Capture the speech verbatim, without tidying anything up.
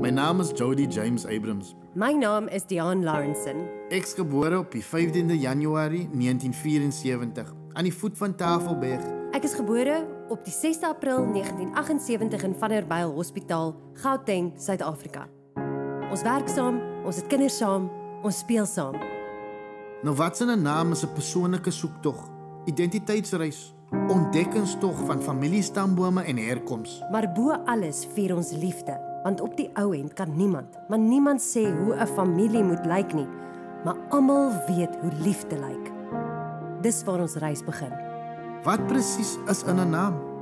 My naam is Jody James Abrams. My naam is Diane Lawrenson. Ek is gebore op die vyftiende Januarie negentien vierensewentig aan die voet van Tafelberg. Ek is gebore op die sesde April negentien aggensewentig in Vanderbijl Hospitaal, Gauteng, Suid-Afrika. Ons werk saam, ons het kinders saam, ons speel saam. Nou wat in 'n naam is 'n persoonlike soektog, identiteitsreis, ontdekkingstog van familiestambome en herkoms. Maar bo alles vier ons liefde, want op die ou end kan niemand, maar niemand sê hoe 'n familie moet lyk nie, maar almal weet hoe liefde lyk. Dis waar ons reis begin. Wat presies is in 'n naam?